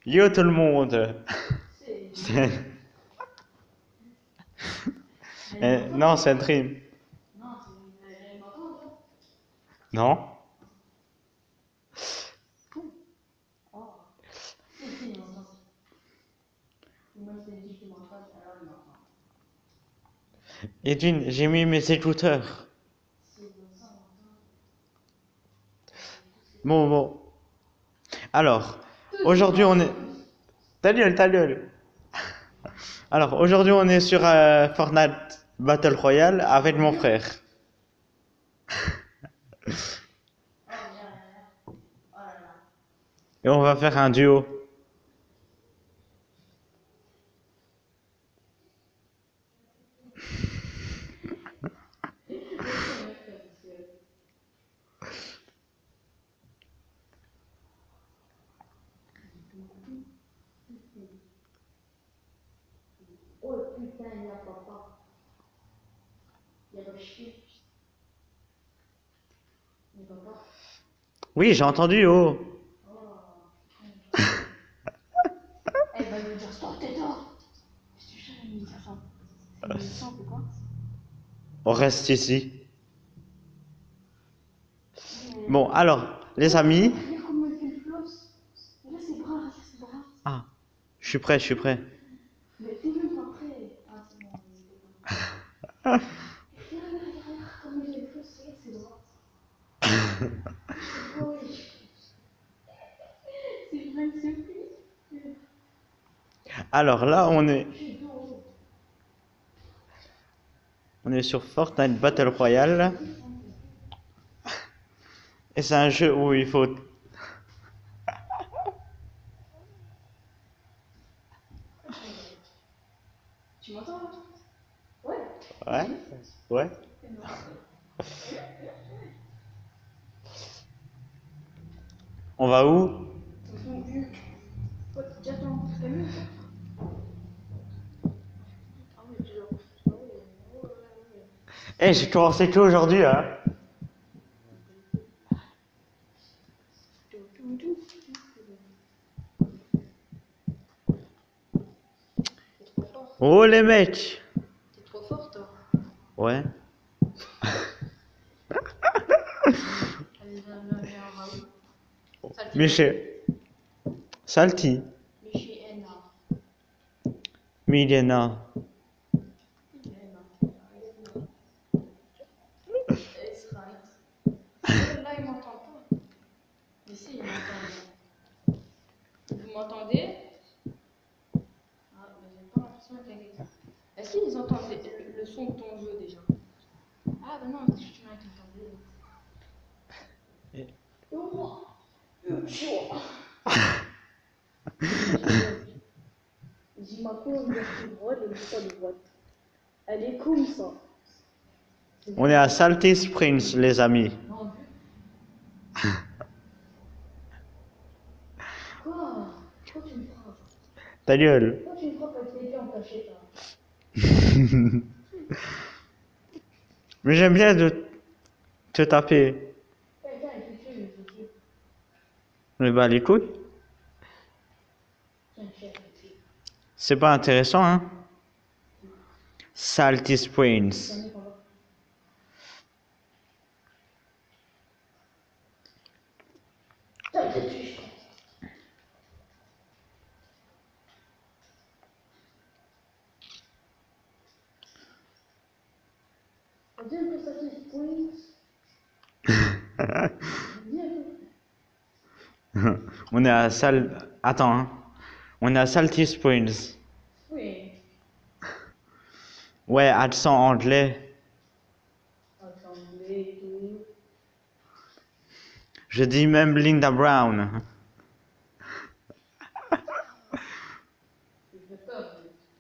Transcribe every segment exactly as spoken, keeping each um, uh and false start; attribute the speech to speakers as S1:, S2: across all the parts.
S1: Yo tout le monde. C'est- Eh, non, c'est un dream. Non? Edwin, j'ai mis mes écouteurs. Bon, bon. Alors, aujourd'hui on est... Ta gueule, ta gueule. Alors, aujourd'hui on est sur euh, Fortnite Battle Royale avec mon frère. Et on va faire un duo.
S2: Oh putain, il n'y a papa. Il y a le chien. Il y a papa.
S1: Oui, j'ai entendu, oh.
S2: Elle va lui dire sortez-toi. Je suis sûr, elle me dit ça. C'est une licence ou quoi?
S1: On reste ici. Bon, alors, les amis.
S2: Regarde comment il fait le floss. Là, ses bras, regarde ses bras.
S1: Ah, je suis prêt, je suis prêt.
S2: Mais t'es même pas prêt. Ah, c'est bon. Regarde, regarde comment il fait le floss. Regarde ses bras. Oh, oui. C'est vrai que c'est plus.
S1: Alors là, on est... On est sur Fortnite Battle Royale. Et c'est un jeu où il faut...
S2: Tu m'entends là? Ouais.
S1: Ouais, ouais. On va où?
S2: J'attends. T'as vu? Ah oui, tu l'as.
S1: Eh, j'ai commencé que aujourd'hui, hein. Oh les mecs.
S2: T'es trop fort, toi.
S1: Ouais.
S2: Allez, viens, viens, viens, on va où? Salty.
S1: Michel. Salty.
S2: Michiena.
S1: Milena.
S2: It's right. Là, il m'entend pas. Mais si, il m'entend. Vous m'entendez? Ah, mais j'ai pas l'impression qu'il y a quelqu'un. Est-ce qu'ils entendent le, le son de ton jeu déjà? Ah, bah non, je suis avec le câble. Oh, j'ai ma course de droite et une de droite. Elle est cool ça.
S1: On est à Salty Springs, les amis.
S2: Quoi? Pourquoi tu me frappes?
S1: Ta gueule.
S2: Pourquoi tu me frappes avec les pieds en cachette là?
S1: Mais j'aime bien de te taper.
S2: Quelqu'un est foutu, il est foutu.
S1: Mais bah les couilles.
S2: Tiens, chef, foutu.
S1: C'est pas intéressant, hein. Salty Springs.
S2: Putain, t'es tué, je pense. On dirait que ça fait point.
S1: On est à Sal... Attends, hein. On est à Salty Springs.
S2: Oui.
S1: Ouais, accent anglais.
S2: Assemblée et tout.
S1: Je dis même Linda Brown.
S2: Je fais peur.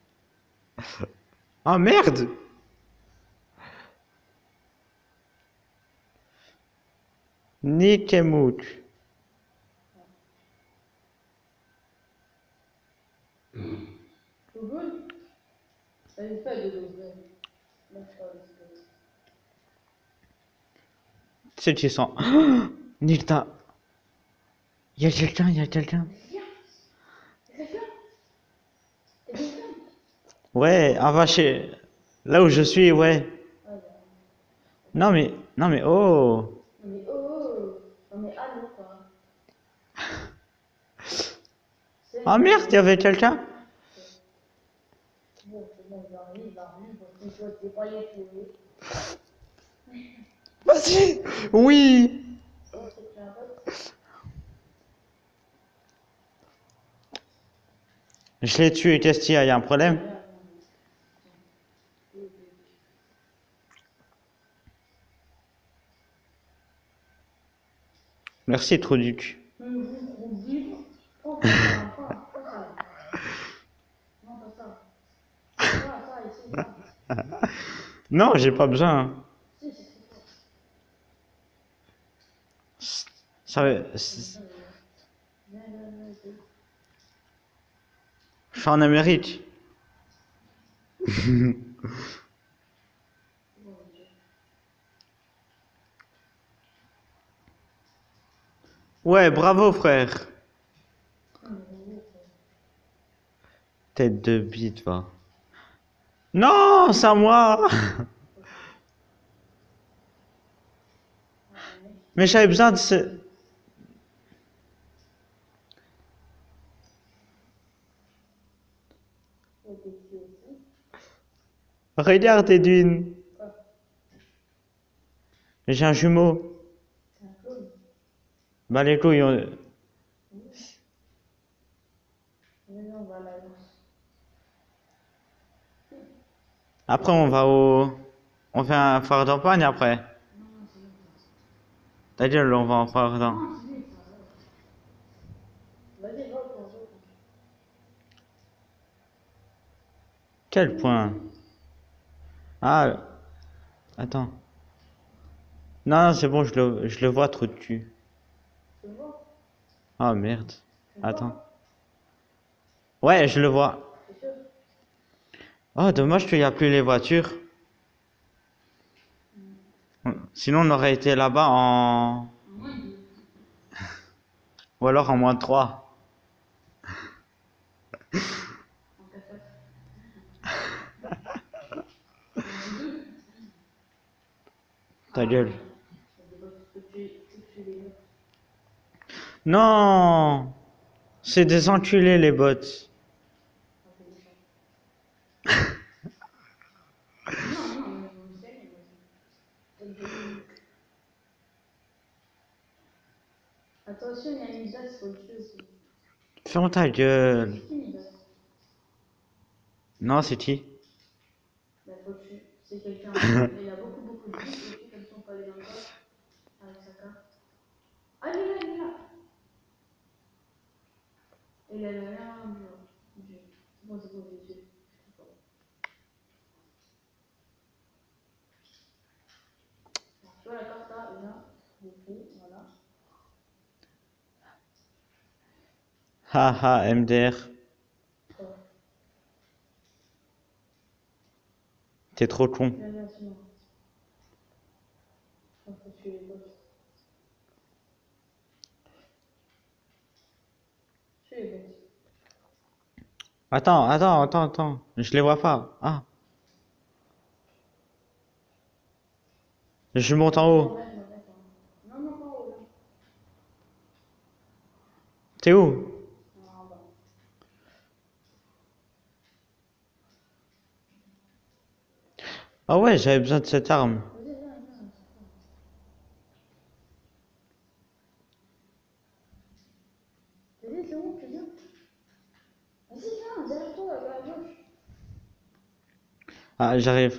S1: Oh merde! Nick et Mooch.
S2: Google? Elle est pas de Google. Non, je parle de Google.
S1: C'est qui sont. Nilda. Il y a quelqu'un, il y a quelqu'un. Ouais, on va chez... Là où je suis, ouais.
S2: Ah, bah.
S1: Non mais... Non mais oh.
S2: Non mais oh, oh. Non mais allô quoi. C'est
S1: Ah
S2: bon,
S1: merde, il y avait quelqu'un?
S2: bon, c'est bon, il va arriver, il va arriver, parce qu'il faut c'est pas les fouiller.
S1: Vas-y. Oui.
S2: On sait que tu as un pote.
S1: Je l'ai tué, qu'est-ce qu'il y a? Il y a un problème? Merci, trou du cul.
S2: Hum, vous, vous dites, oh, pas ça, pas, pas ça. Non, pas ça. Ça, ça, ici, ça.
S1: Non, j'ai pas besoin.
S2: Si, c'est c'est
S1: Ça, c'est-
S2: ça. Viens, viens, viens, viens.
S1: je suis en Amérique. Ouais, bravo frère. Tête de bite, va. Non, c'est à moi. Mais j'avais besoin de ce... Regarde, Edwin. J'ai un jumeau.
S2: C'est un clone.
S1: Bah les couilles, on...
S2: Mais non, on va à la lance.
S1: Après on va au... On fait un foire d'empoigne après.
S2: Non, non, c'est lui.
S1: T'as dit on va en foire d'em-
S2: Non, c'est lui, ça va. Vas-y, va au point, va au point.
S1: Quel point? Ah, attends. Non, non, c'est bon, je le, je le vois trop de cul.
S2: Tu le vois?
S1: Ah merde.
S2: Tu le vois?
S1: Attends. Ouais, je le vois.
S2: C'est sûr?
S1: Oh, dommage qu'il n'y a plus les voitures. Sinon, on aurait été là-bas en...
S2: Moins deux.
S1: Ou alors en moins trois.
S2: En quatre. Moins deux.
S1: Ta gueule.
S2: Ça dépend de ce que tu ce que tu les veux.
S1: Non! C'est des enculés, les bots.
S2: Ça fait des choses. Non, non, mais on sait, mais vas-y. Attention, il y a une Midas, faut le tuer aussi.
S1: Ferme ta gueule.
S2: C'est qui Midas?
S1: Non, c'est qui?
S2: Bah, faut le tuer. C'est quelqu'un. Mais il a beaucoup, beaucoup de vie. Et puis, comme si on peut aller dans le coffre avec sa carte. Ah, il est là, il est là. Et il a rien vu. C'est bon, c'est bon, je l'ai tué. Tu vois la carte là, et là, je l'ai pris, voilà.
S1: Haha, M D R.
S2: Quoi?
S1: T'es trop con.
S2: Viens, viens, sinon. On peut tuer les boss. Tuer les boss.
S1: Attends, attends, attends, attends. Je les vois pas. Ah. Je monte en
S2: Non,
S1: haut.
S2: ouais, non, d'accord. Non, non, pas en haut, là.
S1: T'es où?
S2: Non, en bas.
S1: Ah ouais, j'avais besoin de cette arme.
S2: Vas-y, viens, viens. Vas-y, c'est bon, tu viens. Vas-y, viens, derrière toi, à gauche.
S1: Ah, j'arrive.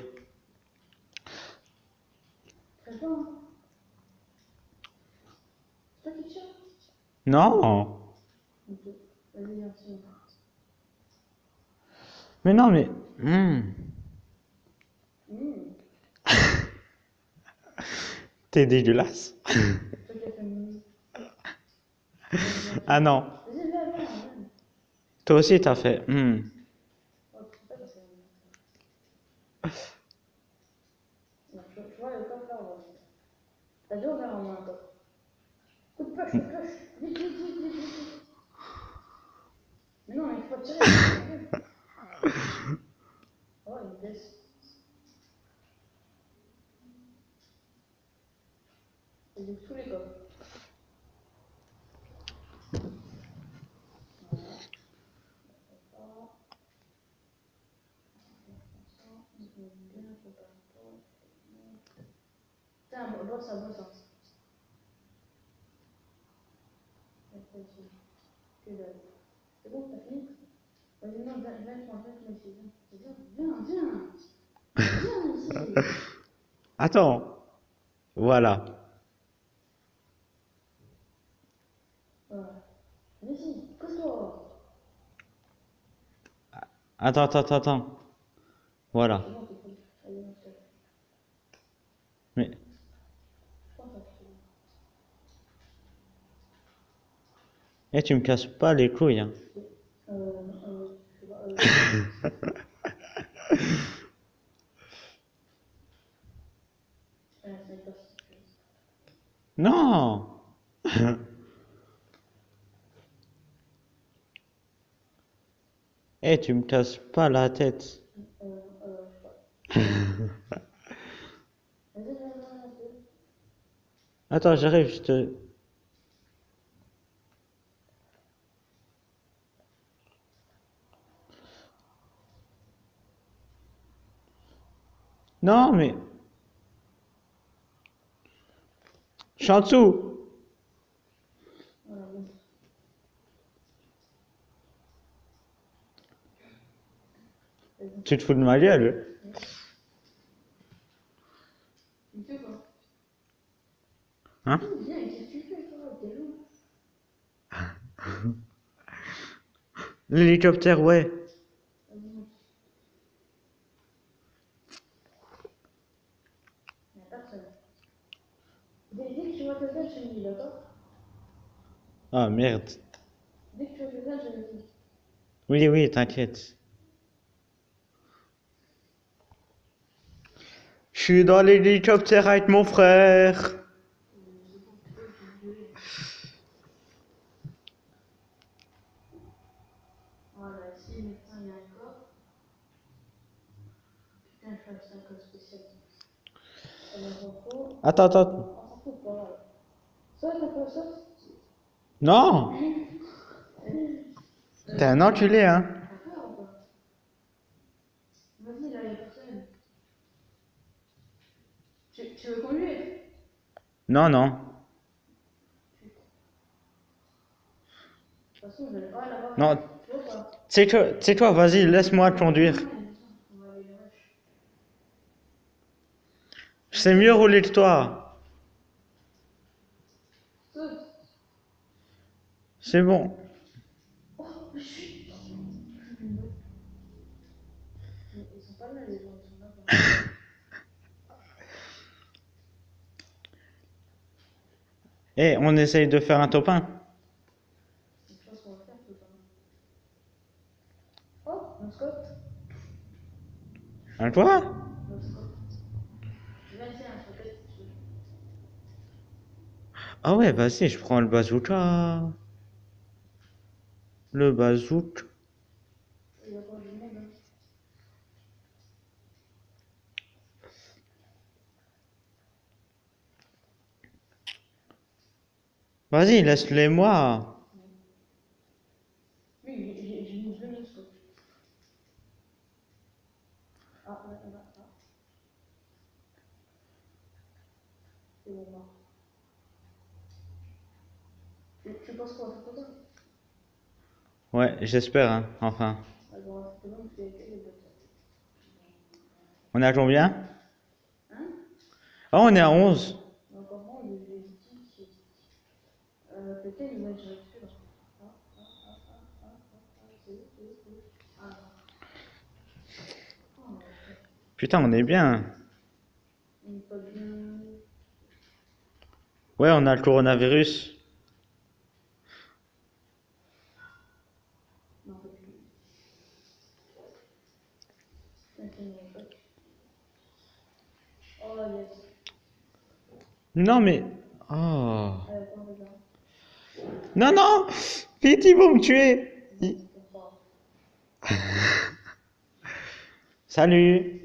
S2: Fais pas, hein. C'est toi qui tires.
S1: Non.
S2: Ok. Vas-y, viens, sinon.
S1: Mais non, mais... Hmm.
S2: Mmh.
S1: T'es dégueulasse.
S2: C'est toi qui as fait une
S1: Ah non.
S2: Vas-y, viens, viens, viens.
S1: Toi aussi, t'as fait... Hmm.
S2: Oh, c'est pas parce que... Non, tu vois, tu vois le coffre là, on va... T'as déjà ouvert un coffre. Coup de pioche, coup de pioche. Vite, vite, vite, vite, vite. Mais non, mais il faut tirer. ça bosse, hein. C'est bon, t'as fini? Vas-y, non, viens, viens, viens, viens, viens, viens, viens, viens, ici.
S1: Attends. Voilà.
S2: Voilà. Vas-y, casse-toi.
S1: Attends, attends, attends, attends. Voilà.
S2: C'est bon, t'es cool. Allez, on se casse.
S1: Mais,
S2: Je pense que ça fait.
S1: eh, tu me casses pas les couilles, hein.
S2: Euh, euh, je sais pas, euh. Euh, c'est pas si tu veux.
S1: Non. Eh, tu me casses pas la tête.
S2: Euh, euh, je sais pas. Vas-y, viens, viens, viens.
S1: Attends, j'arrive, je te... Non, mais... Je suis en dessous.
S2: Voilà, bon.
S1: Tu te fous de ma gueule?
S2: Tu fais quoi?
S1: Hein?
S2: Viens, qu'est-ce que tu fais, toi? T'es où?
S1: L'hélicoptère, ouais.
S2: Vas-y. Il n'y a personne. Dès, dès que tu vois quelqu'un, je te dis, d'accord?
S1: Ah, merde.
S2: Dès que tu vois quelqu'un, je te dis.
S1: Oui, oui, t'inquiète. Je suis dans l'hélicoptère avec mon frère.
S2: Voilà, ici, maintenant, il y a un corps. Putain, je fais ça un code spécial. Alors, on s'en fout.
S1: Attends, attends.
S2: On s'en fout pas. Saute un peu, saute.
S1: Non. T'es un enculé, hein.
S2: T'as peur ou pas? Vas-y, là, il n'y a personne. Tu, tu veux conduire?
S1: Non, non.
S2: De toute façon, je vais pas là-bas.
S1: Non.
S2: Tu vois pas?
S1: C'est que, c'est quoi, vas-y, laisse-moi conduire.
S2: On va aller là.
S1: Je sais mieux rouler que toi.
S2: Saute.
S1: C'est bon.
S2: Oh, je suis. Mais ils sont pas là, les gens, ils sont là-bas.
S1: Eh, on essaye de faire un top un.
S2: Je pense qu'on va faire tout ça. Oh, un scope.
S1: Un quoi?
S2: Un scope. Viens ici, un scope.
S1: Ah ouais, vas-y, je prends le bazooka. Le bazooka.
S2: Il y a pas du monde, hein.
S1: Vas-y, laisse-les moi.
S2: Oui, j'ai j'ai- j'ai mis deux mille scopes. Ah, là, là, là. C'est bon, là. Tu, tu penses qu'on va faire tout ça?
S1: Ouais, j'espère, hein, enfin.
S2: Alors, c'est bon, parce qu'il y a que les bottes.
S1: On est à combien?
S2: Hein?
S1: Ah, on est à onze.
S2: Donc, par contre, les les outils, euh, peut-être ils vont être là-dessus, là. Ah, ah, ah, ah, ah, ah, ah, c'est où, c'est où, c'est où? Ah, non. Oh,
S1: Putain, on est bien.
S2: on est pas bien.
S1: Ouais, on a le coronavirus.
S2: Non, pas du tout. Putain, c'est une époque. Oh, yes.
S1: Non, mais... Oh.
S2: Euh, attends, regarde.
S1: Non, non. Vite, ils vont me tuer. Ils-
S2: C'est pas.
S1: Salut.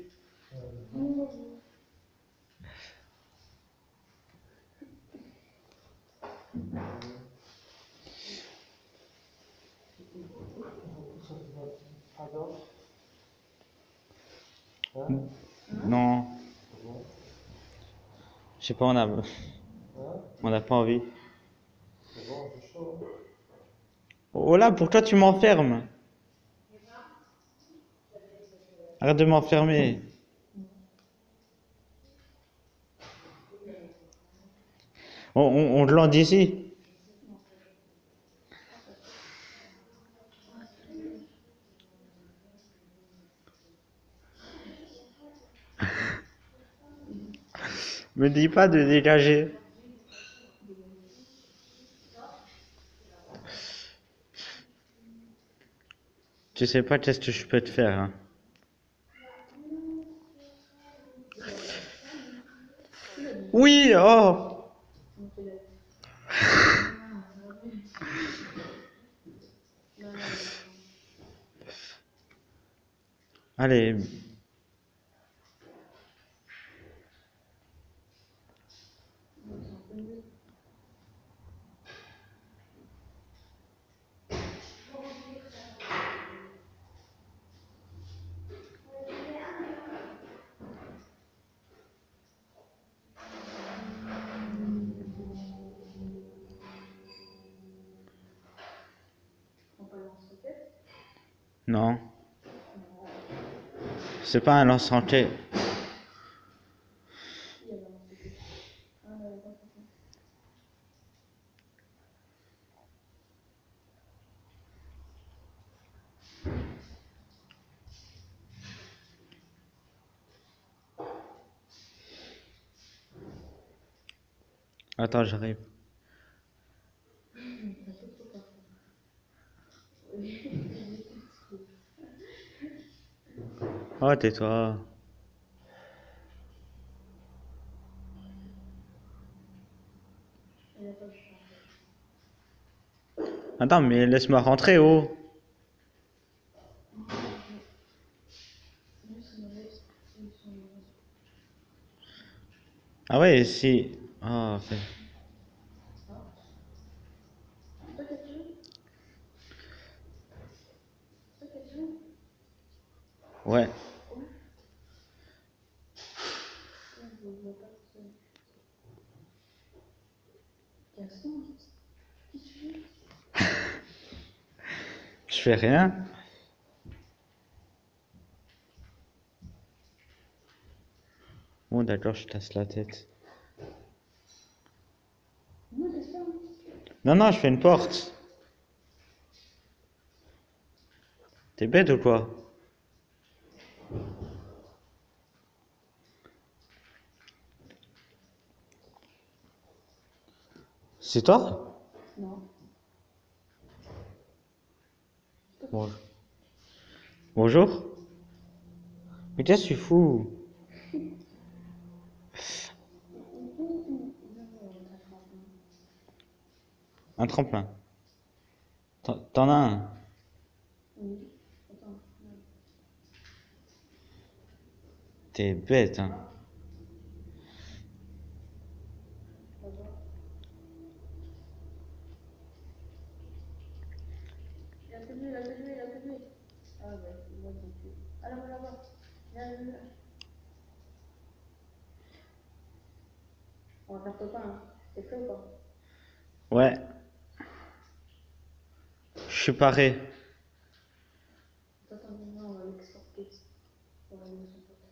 S1: Non. Je sais pas, on a,
S3: Hein?
S1: on n'a pas envie.
S3: C'est bon, c'est chaud.
S1: Oh là, pour toi, tu m'enfermes. Arrête de m'enfermer. On, on, on te lance d'ici. Me dis pas de dégager. Tu sais pas qu'est-ce que je peux te faire, hein. Oui, oh. Allez. Non. C'est pas un lance-roquette. Attends, j'arrive. Oh, tais-toi. Attends, mais laisse-moi rentrer, oh. Ah ouais, si. Ah, fait. Ouais. Je fais rien. Bon, d'accord, je tasse la tête. Non, non, je fais une porte. T'es bête ou quoi? C'est toi?
S2: Non.
S1: Bon. Bonjour. Mais qu'est-ce que tu fous? Un tremplin. T'en t'en as un?
S2: Oui. Attends.
S1: T'es bête, hein.
S2: Il a que lui, il a que lui, il a que lui. Ah ouais, il va ton cul. Ah là-bas, là-bas. Viens, viens, viens. On va faire copain, hein. C'est fait ou pas?
S1: Ouais. Je suis paré.
S2: Attends, viens, on va l'exporter. On va aller dans son pote.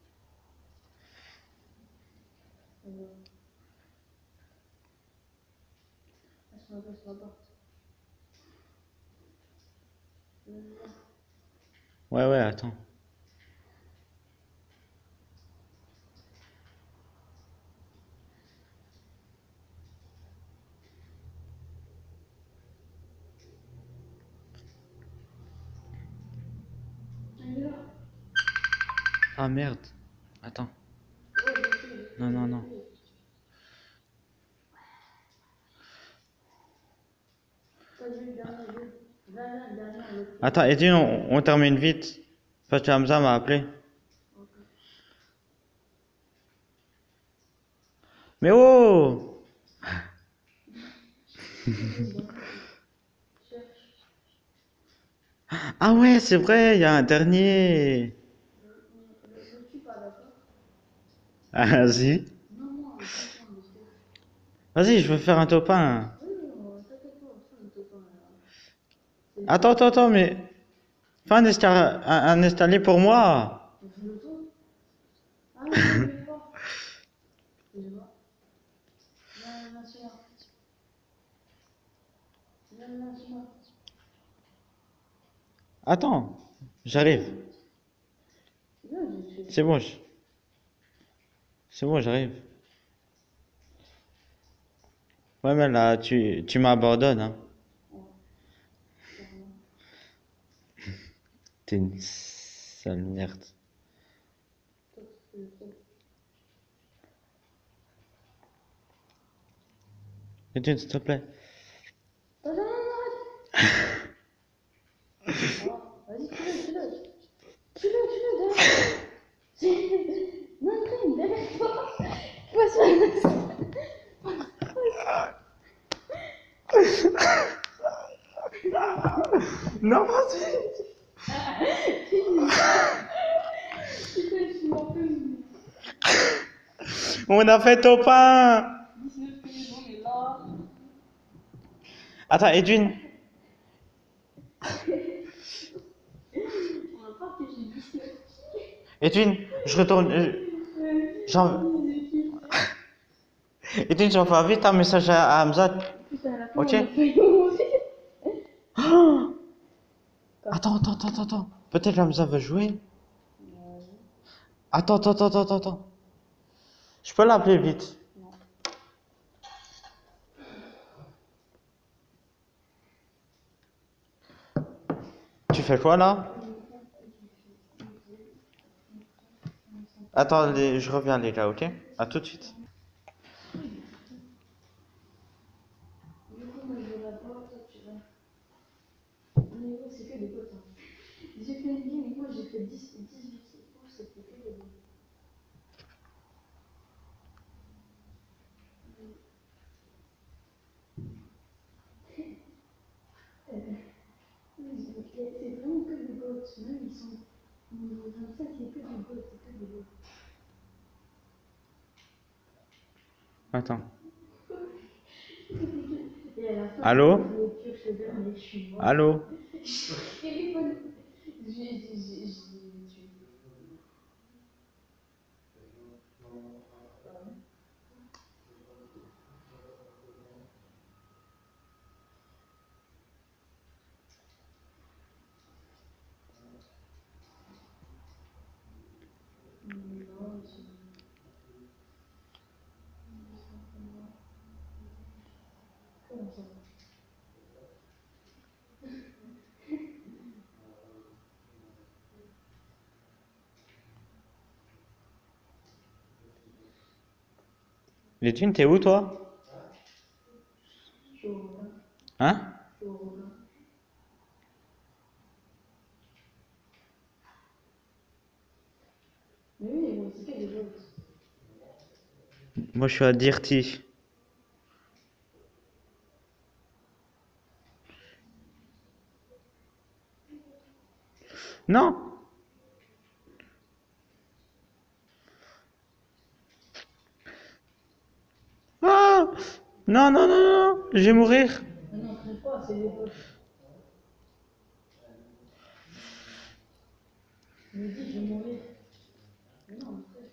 S2: On va. Laisse-moi passer la porte.
S1: Ouais, ouais, attends. Ah merde. Attends. Non, non, non. Attends, Edwin, on, on termine vite. Parce que Hamza m'a appelé. Mais oh! Ah ouais, c'est vrai, il y a un dernier. Ah si. Vas-y, je veux faire un top un.
S2: Oui, non, t'inquiète pas, on fait un top un, là. C'est-
S1: Attends, attends, attends, mais fais un, esca- un, un escalier pour moi.
S2: on fait le tour. Ah non, je vais pas. Je vais pas. Viens, viens, viens. Viens, viens, viens.
S1: Attends, j'arrive.
S2: Viens, je suis.
S1: C'est bon, je- c'est bon, j'arrive. Ouais, mais là, tu, tu m'abandonnes, hein. T'es une sale merde. Étienne, s'il te plaît.
S2: Non, non, non, arrête. Ah, vas-y, tue-le, tue-le. Tue-le, tue-le, derrière. C'est- Non, Green, derrière toi. Passe, passe.
S1: Non, vas-y.
S2: Putain, je suis un peu.
S1: On a fait top un.
S2: dix-neuf minutes, on est là.
S1: Attends, Edwin.
S2: On va pas que j'ai dix-neuf.
S1: Edwin, je retourne. euh, J'en... Edwin, j'envoie vite un message à, à Hamza.
S2: Putain, à la fin,
S1: Ok.
S2: on a failli mourir.
S1: Attends, attends, attends, attends. Peut-être Hamza veut jouer. Attends, attends, attends, attends, attends. Je peux l'appeler vite.
S2: Non.
S1: Tu fais quoi là? Attends, les- je reviens les gars, ok? À tout de suite.
S2: Du coup, moi, je vais là-bas, toi, tu vas. Mais ouais, c'est que des potes. Hein. J'ai fait une game, moi, j'ai fait dix, dix-huit. Oh, c'était que des potes. C'est vraiment que des potes. Même ils sont. Niveau vingt-sept, c'est que des potes, c'est que des potes.
S1: Attends.
S2: Et à la fin,
S1: Allô?
S2: je vais pioche le dernier, je suis mort.
S1: Allô?
S2: Téléphone. J'ai, j'ai, j'ai, j'ai tué. Non, je... Comment ça?
S1: Edwin, t'es où toi?
S2: Je suis au Robin.
S1: Hein?
S2: Je suis au Robin. Mais oui, moi, c'est que des potes.
S1: Moi je suis à Dirty. Non! Ah! Non, non, non, non! Je vais mourir!
S2: Mais non, crève pas, c'est des potes. Je me dis, je vais mourir. Mais non, crève.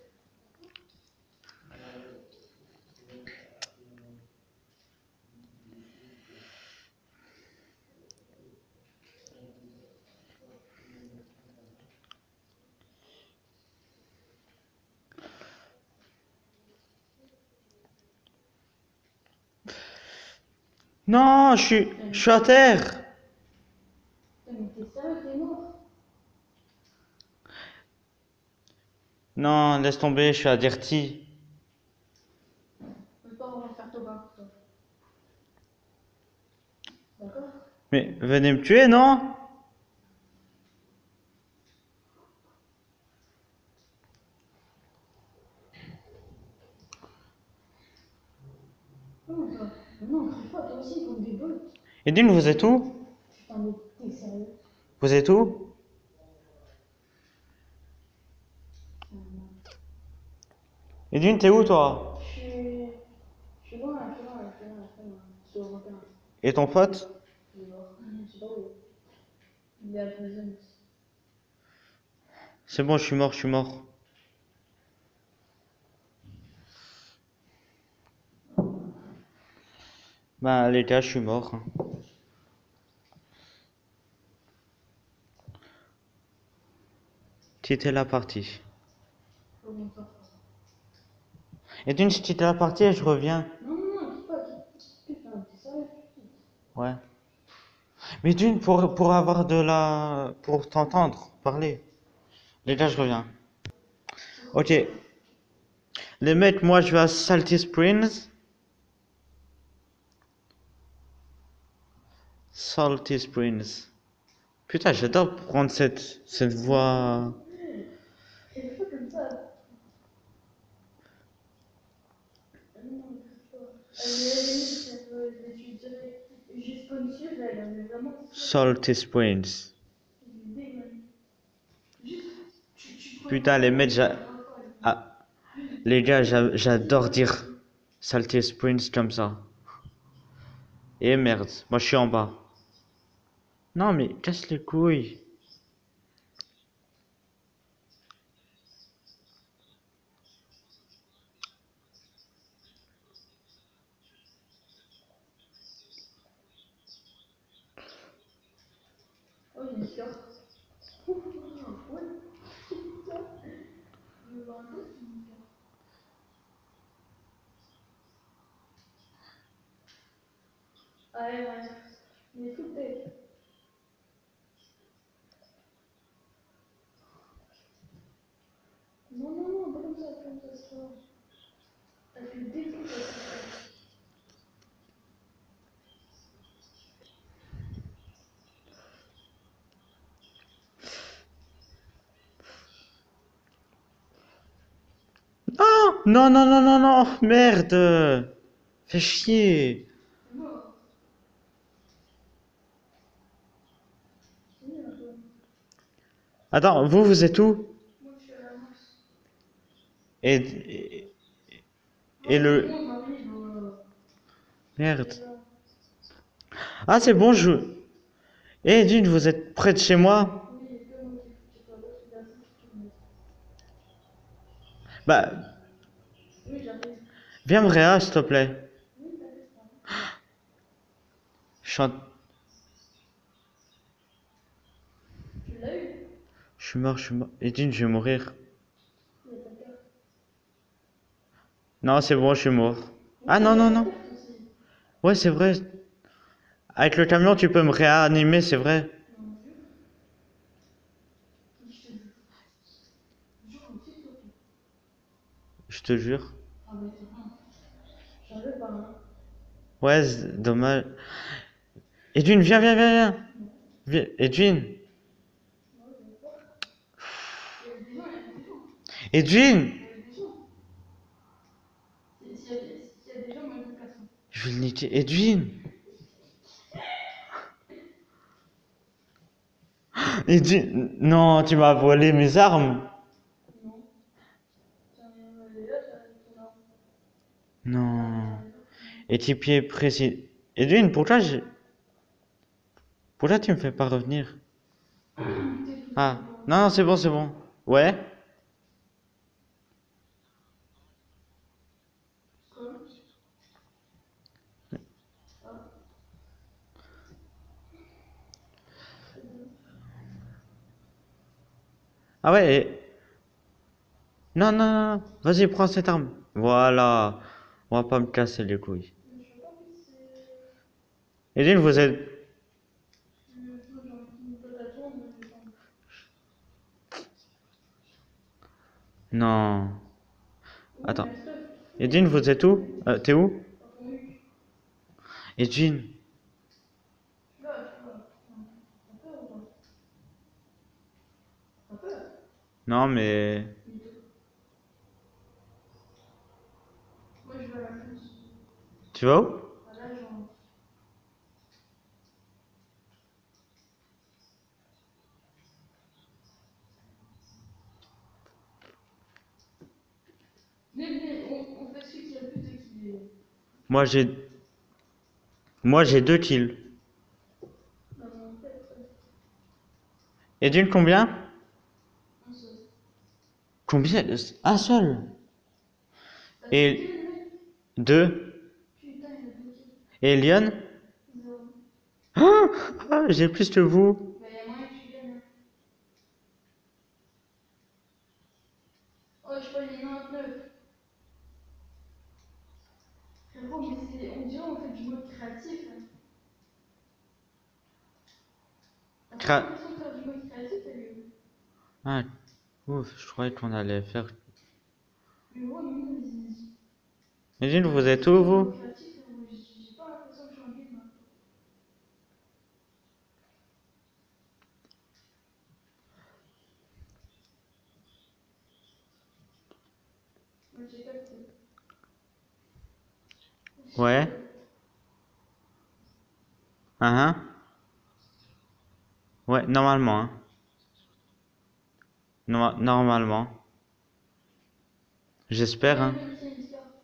S1: Non, je suis, je suis à terre!
S2: Putain, mais t'es sérieux, t'es mort?
S1: Non, laisse tomber, je suis à Dirty.
S2: On peut pas vraiment faire Tobin pour toi. D'accord?
S1: Mais venez me tuer, non?
S2: Comment ça? Mais non, crève pas, toi aussi, comme des potes.
S1: Edwin, vous êtes où?
S2: Putain, mais t'es sérieux?
S1: Vous êtes où?
S2: Non, non.
S1: Edwin, t'es où toi?
S2: Je suis. Je suis loin, je suis loin.
S1: Et ton pote?
S2: Il est mort. Je sais pas où. Il est à prison.
S1: C'est bon, je suis mort, je suis mort. Bah, les gars, je suis mort. Quitter la partie.
S2: Comment ça?
S1: Et d'une, je quitte la partie et je reviens.
S2: Non, non, non, quitte pas, quitte. Putain, t'es sérieux?
S1: Ouais. Mais d'une, pour, pour avoir de la... pour t'entendre parler. Les gars, je reviens. Ok. Les mecs, moi, je vais à Salty Springs. Salty Springs. Putain, j'adore prendre cette, cette voix.
S2: C'est fou comme ça. Ah non, non, c'est pas. Elle est limite, elle veut je suis direct. Juste comme si elle elle est vraiment.
S1: Salty Springs.
S2: Il est dégueulasse. Juste, tu, tu prends.
S1: Putain, les mecs, j'a... ah, les gars, j'a- j'adore dire Salty Springs comme ça. Et merde, moi je suis en bas. Non, mais casse les couilles.
S2: Oh, il est sûr. Ouais. Je veux voir un peu. Ah ouais, ouais. Il est foutu. Non, non, non, pas comme ça, pas comme ça, c'est pas grave. Elle fait des trucs avec ça.
S1: Ah, non, non, non, non, non, merde. Fais chier.
S2: C'est mort. C'est nul un peu.
S1: Attends, vous, vous êtes où?
S2: Moi, je suis à la masse.
S1: Et, et,
S2: Ah,
S1: et
S2: c'est
S1: le...
S2: bon, j'arrive. euh,
S1: Merde.
S2: c'est là.
S1: Ah, c'est bon, je... Eh, Dune, vous êtes près de chez moi?
S2: Oui, il est comme moi qui foutu pas l'autre, il a fait ce qu'il veut.
S1: Bah,
S2: Oui, j'arrive.
S1: viens me réa, s'il te plaît.
S2: Oui, t'inquiète pas.
S1: Je suis, en-
S2: Tu l'as eu?
S1: je suis mort, je suis mort. Et Dune, je vais mourir.
S2: Oui, t'as peur.
S1: Non, c'est bon, je suis mort.
S2: Oui,
S1: Ah,
S2: t'as
S1: non, non,
S2: peur
S1: non.
S2: aussi.
S1: Ouais, c'est vrai. Avec le camion, tu peux me réanimer, c'est vrai.
S2: Non, jure. Oui, je te jure. Jure aussi, toi.
S1: Je te jure.
S2: Ah, mais c'est bon. J'arrive pas, hein.
S1: Ouais, c'est dommage. Edwin, viens, viens, viens, viens. Viens, Edwin.
S2: Non, j'ai peur. Il y a des gens, il y a des gens.
S1: Edwin.
S2: Il y a des gens. S'il y a des- s'il y a des gens, moi, je me casse.
S1: Je vais le niquer. Edwin. Edwin. Non, tu m'as volé mes armes.
S2: Non. Tiens, elle est là, t'as ton arme.
S1: Non. Équipier précis. Edwin, pourquoi je... Pourquoi tu me fais pas revenir? Ah, non, non, c'est bon, c'est bon. Ouais.
S2: Quoi? Ah.
S1: Ah ouais. et- Non, non, non, non. Vas-y, prends cette arme. Voilà. On va pas me casser les couilles.
S2: Mais je sais pas si c'est.
S1: Edwin, vous êtes...
S2: Je peux, j'ai envie de t'attendre, mais je sais pas.
S1: Non.
S2: Oui,
S1: Attends.
S2: mais stop.
S1: Edwin, vous êtes où? Euh, T'es où?
S2: Dans ton huc.
S1: Edwin.
S2: Là, tu vois. T'as peur ou pas? T'as peur?
S1: Non, mais...
S2: Moi, je vais à la plus.
S1: Tu vas où?
S2: À l'agence. Venez, venez, on, on fait celui qui a le plus d'équilibre.
S1: Moi, j'ai... Moi, j'ai deux kills.
S2: Dans mon tête, euh,
S1: Et d'une combien?
S2: un seul.
S1: Combien? Un seul.
S2: T'as
S1: Et
S2: tué le mec?
S1: deux.
S2: Putain, il a deux kills.
S1: Et Lyon?
S2: Zéro.
S1: Ah, ah, j'ai plus que vous.
S2: Bah, y'a moyen que tu gagnes. Hein. Oh, je crois qu'il est quatre-vingt-dix-neuf. Frérot, mais c'est. On dirait on fait du mode créatif. Hein. T'as pas
S1: Cra-
S2: l'impression de faire du mode créatif, elle
S1: Ah, ouf, je croyais qu'on allait faire.
S2: Mais ouais, mais non, ils.
S1: Imagine, vous êtes où, vous?
S2: Créatif, frérot, j'ai j'ai pas l'impression que je suis en game. Hein. Ouais, j'ai capté.
S1: Ouais. Ah, hein. Ouais, normalement. Hein. No- normalement. J'espère, hein.
S2: Ouais, c'est une carte.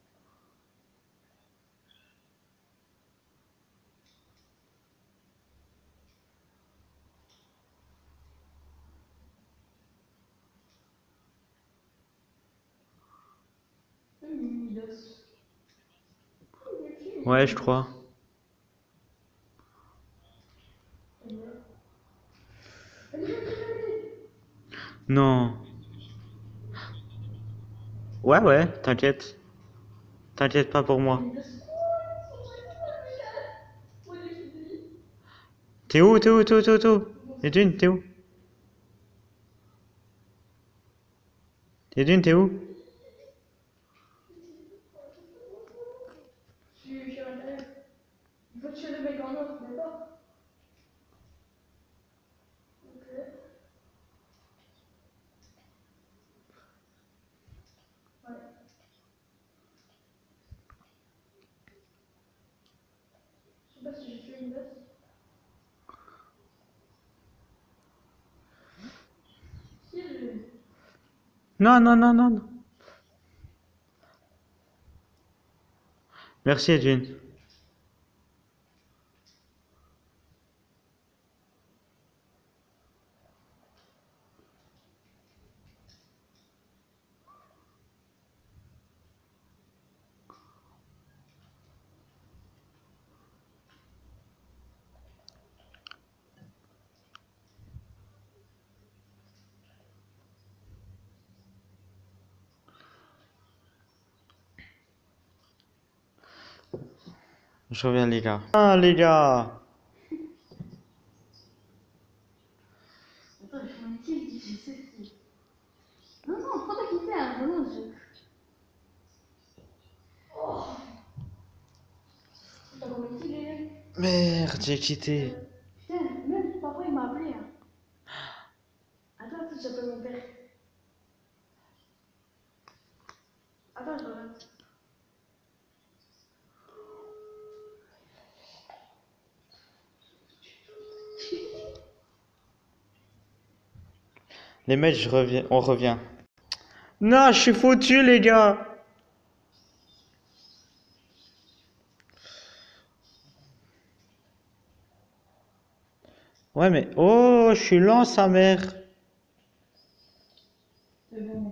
S2: Hum, il a-
S1: Ouais, je crois. Non. Ouais, ouais, t'inquiète. T'inquiète pas pour moi. T'es où, t'es où, t'es où, t'es où, t'es où? Edwin, t'es où? Edwin, t'es où?
S2: Je suis je suis à l'intérieur. Il faut tuer le mec en or, d'accord? Ok. Ouais. Je sais pas si j'ai tué une bête. Si, je...
S1: Non, non, non, non, non. Merci, Edwin. Je reviens, les gars. Ah, les gars.
S2: Attends, je fais un kill, j'ai seize kills. Non, non, pourquoi t'as kiffé hein? Non, non, je... Oh. T'as combien de kills, les gars?
S1: Merde, j'ai quitté.
S2: Euh, Putain, même papa il m'a appelé. Hein. Attends, attends, j'appelle mon père. Attends, je reviens.
S1: Les mecs, je reviens, on revient. Non, je suis foutu, les gars. Ouais, mais... Oh, je suis lent, sa mère.
S2: C'est bon.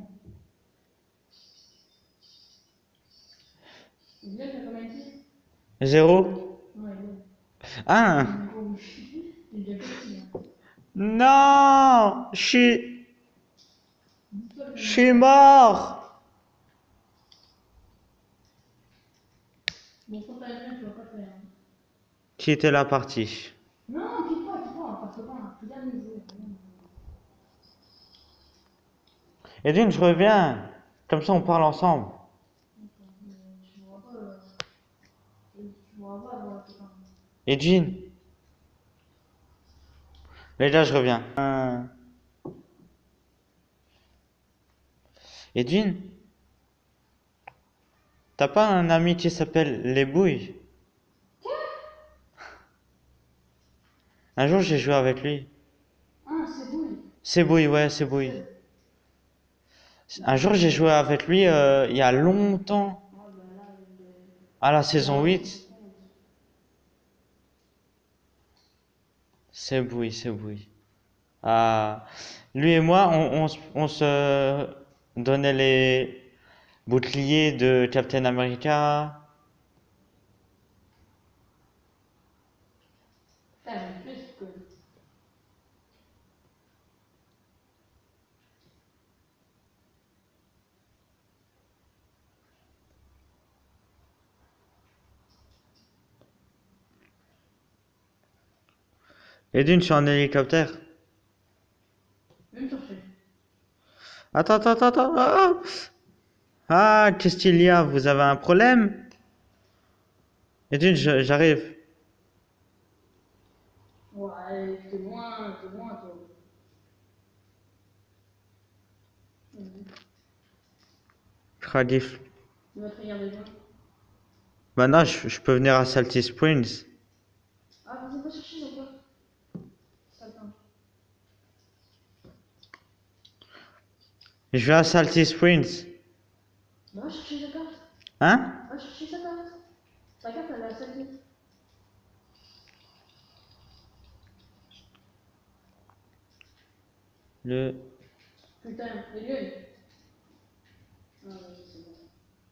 S2: Il vient, t'as combien de kills?
S1: Zéro.
S2: Ouais, ouais.
S1: Un.
S2: Oh, il est déjà petit. Hein.
S1: Non, je suis...
S2: Dis-toi que-
S1: Je suis mort.
S2: Bon, quand t'as rien, tu vas pas faire. Hein.
S1: Qui était la partie?
S2: Non, quitte pas, quitte pas, parce que pas. Regarde les jouer.
S1: Edwin, je reviens. Comme ça, on parle ensemble.
S2: Tu vois pas. euh, Tu vois pas, alors, c'est pas.
S1: Edwin. Les gars, je reviens. Un. Edwin, t'as pas un ami qui s'appelle Les Bouilles? Un jour, j'ai joué avec lui.
S2: Ah, c'est bouille.
S1: C'est Bouille, ouais, c'est Bouille. Un jour, j'ai joué avec lui euh, il y a longtemps,
S2: Ah, bah là, il est.
S1: à la saison huit. C'est bouilli, c'est bouilli. Ah, lui et moi, on, on, se- on se donnait les boucliers de Captain America.
S2: Ça, j'aime plus que.
S1: Et d'une, je suis en hélicoptère.
S2: Même chercher.
S1: Attends, attends, attends, attends. Ah, ah, qu'est-ce qu'il y a? Vous avez un problème? Et d'une, je- j'arrive.
S2: Ouais, t'es loin, t'es loin, toi. Mhm.
S1: Khadif.
S2: Tu vas te regarder loin.
S1: Maintenant, je, je peux venir à Salty Springs.
S2: Ah, vas-y, va chercher la porte. Ça attend.
S1: Je vais à Salty Springs.
S2: Va chercher sa carte.
S1: Hein?
S2: Va chercher sa carte. Ta carte, elle est à Salty.
S1: Le...
S2: Putain, les lieux. Ah, vas-y, c'est bon.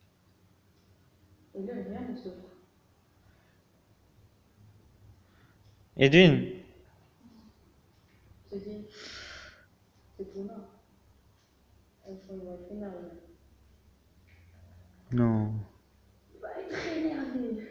S2: Les lieux, rien ne se trouve.
S1: Edwin.
S2: C'est dit. C'est tout là. Elles sont dans le final.
S1: Non.
S2: Il va être énervé.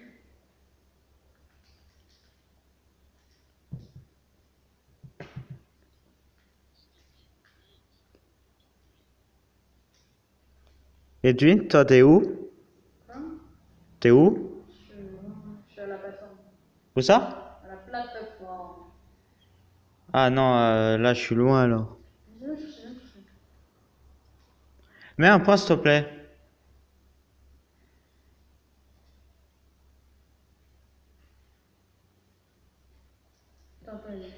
S1: Edwin, toi, t'es où?
S2: Hein?
S1: T'es où?
S2: Je suis, je suis à la plateforme.
S1: Où ça?
S2: À la plateforme.
S1: Ah non, euh, là, je suis loin, alors.
S2: Je vais chercher, je vais chercher.
S1: Mets un point, s'il te plaît.
S2: Attends, attends, il est-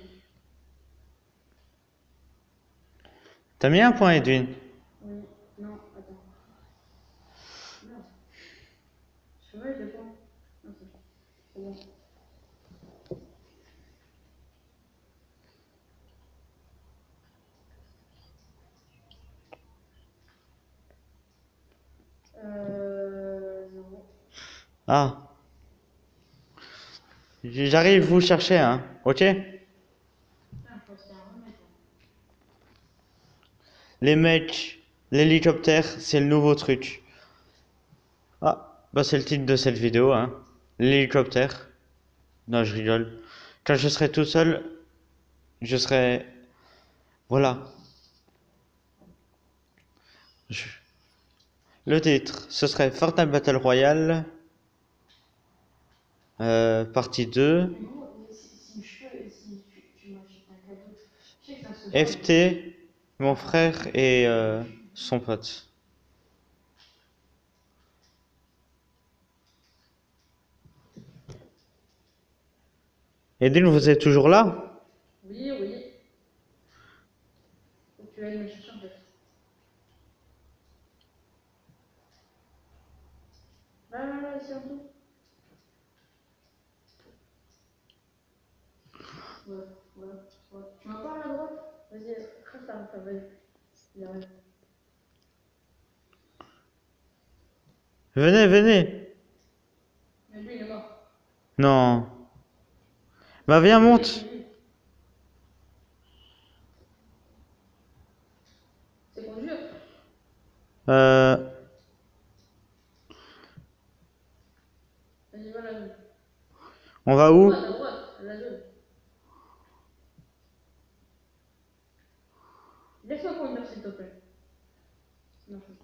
S1: T'as mis un point, Edwin?
S2: Oui, non, attends. Merde. Je sais pas, il est pas. Ah, c'est c'est bon. Euh. Zéro.
S1: Ah. J'arrive vous chercher, hein. Ok?
S2: Putain, faut se faire remettre.
S1: Les mecs, l'hélicoptère, c'est le nouveau truc. Ah, bah c'est le titre de cette vidéo, hein. L'hélicoptère. Non, je rigole. Quand je serai tout seul, je serai... Voilà. Je- Le titre, ce serait Fortnite Battle Royale, euh, partie deux,
S2: Mais gros, mais si, si je peux, si tu, tu m'achètes un cadeau, je sais que ça se fait.
S1: F T, mon frère et euh, son pote. Edine, vous êtes toujours là?
S2: Oui, oui. Faut que tu ailles me chercher en fait. Là, là, là, ici en dessous. Ouais, ouais, ouais. Tu m'as pas à la droite? Vas-y, reste à la vas-y. Il arrive.
S1: Venez, venez.
S2: Mais lui, il est mort.
S1: Non. Bah viens, monte.
S2: C'est conduire.
S1: Euh,
S2: Vas-y, va la zone.
S1: on va
S2: À
S1: où?
S2: droite, à droite, à la zone. Laisse-moi conduire, s'il te plaît. Non, je...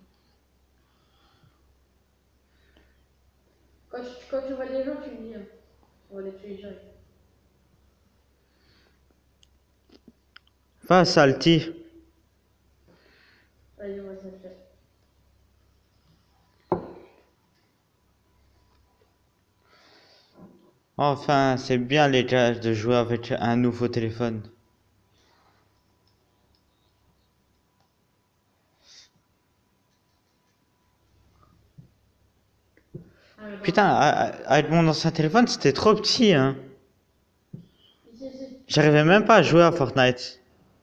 S2: Quand, tu, quand tu vois des gens, tu me dis. Hein. On va les tuer direct.
S1: Va, Salty.
S2: Vas-y, on va se le faire.
S1: Enfin, c'est bien les gars de jouer avec un nouveau téléphone.
S2: Ah, mais
S1: Putain, a- a- avec mon ancien téléphone, c'était trop petit, hein.
S2: ici, ici.
S1: J'arrivais même pas à jouer à Fortnite.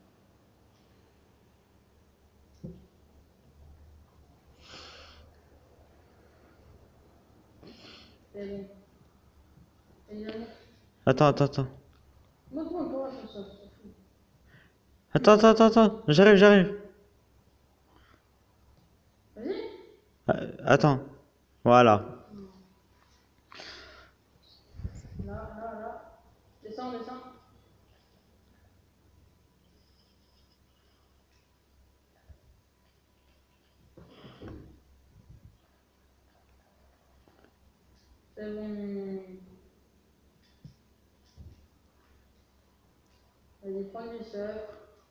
S2: C'est bon. Évidemment.
S1: Attends, attends, attends.
S2: Montre-moi comment ça se passe.
S1: Attends, attends, attends, attends. J'arrive, j'arrive.
S2: Vas-y.
S1: Euh, attends. Voilà.
S2: Là, là, là. Descends, descends. C'est bon. Vas-y, prends du sucre.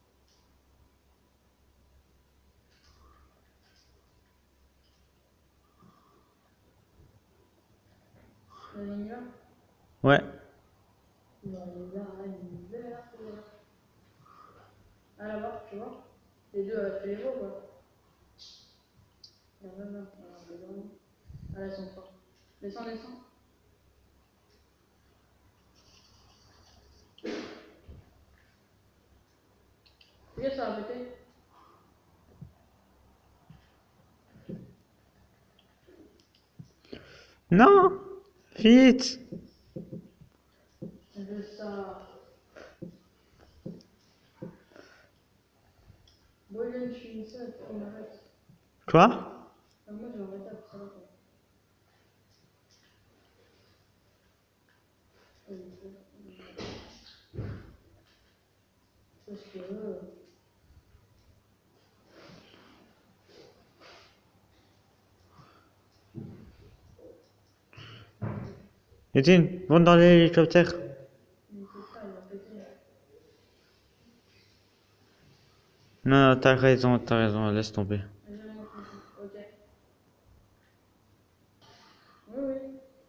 S2: Vas-y, on y va.
S1: Ouais.
S2: Bon, il est là, il est là, il est là. Ah, là-bas, tu vois. Les deux, euh, tu les vois ou pas? Là, là, là. Alors, dedans. Ah, là, ils sont forts. Descends, descends. Regarde, ça va péter.
S1: Non. Vite.
S2: Je veux ça. Bon, je suis ça, on arrête.
S1: Quoi?
S2: Ah, moi, je vais arrêter après ça. Parce que. Euh,
S1: Edine, monte dans l'hélicoptère.
S2: il ne peut pas, il va péter.
S1: Non, non, t'as raison, t'as raison, laisse tomber.
S2: Vas-y, on monte ici. Ok. Oui, oui.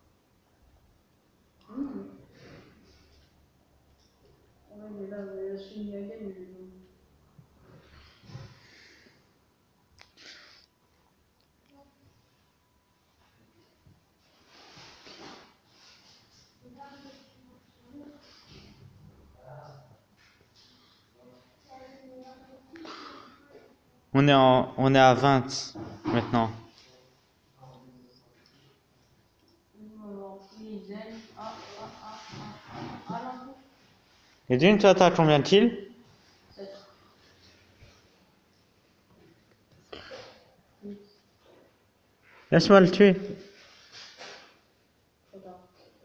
S2: Mmh. Ouais, mais là, je suis mis à gagner.
S1: On est en, on est à vingt maintenant.
S2: Alors, ils aiment. Ah, ah, ah, ah, ah, ah, là.
S1: Edine, toi, t'as combien de kills?
S2: sept. huit.
S1: Laisse-moi le tuer.
S2: Trop tard.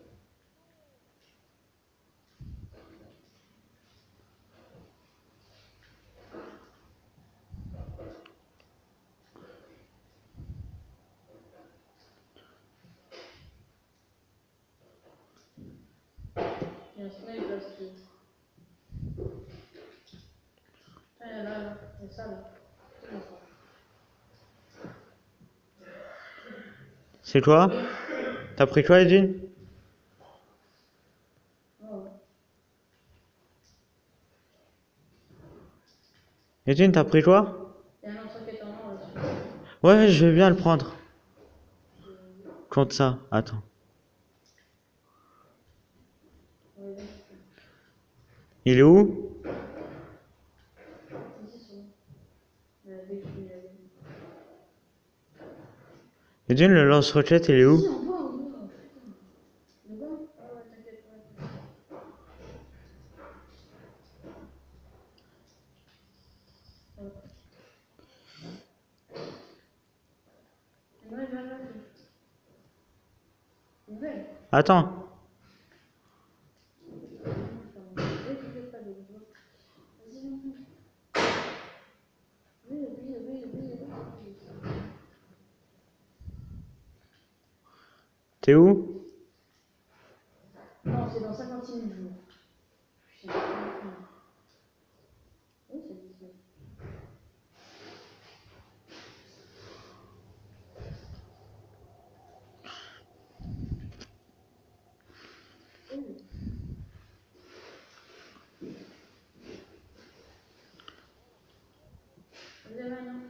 S2: Il y a un snipe là, si tu veux. Ah, il y a là, là. Il y a ça, là. C'est bon, ça.
S1: C'est quoi? T'as pris quoi, Edine?
S2: Ah, ouais.
S1: Edine, t'as pris quoi?
S2: Il y a un autre qui est en or là-dessus.
S1: Ouais, je vais bien le prendre. Compte ça, attends.
S2: Ouais, vas-y.
S1: Il est où?
S2: Ici, c'est bon. Il y a des qui- il y a des-
S1: Edine, le lance-roquette, il est où?
S2: Si, en bas, en bas. En bas? Ah ouais, t'inquiète pas. Ouais. Ouais, là, là, là. Une belle.
S1: Attends.
S2: Ouais, t'inquiète pas, je vais voir. Vas-y, vas-y. Oui, oui, oui, oui, oui, oui.
S1: T'es où?
S2: Non, c'est dans cinquante-six mille jours. Je sais pas. Oui, c'est dix-neuf. Oui. Vas-y, là, là.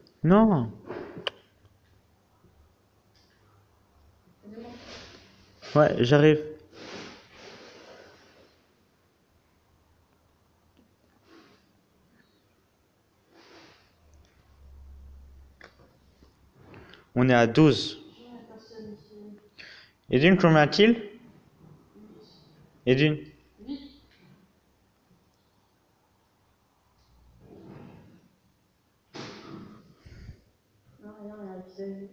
S1: Non.
S2: Vas-y, monte.
S1: Ouais, j'arrive. On est à douze.
S2: Ouais, personne ici.
S1: Edwin, combien a-t-il? Edwin.
S2: huit. Non, rien, il y a un visage.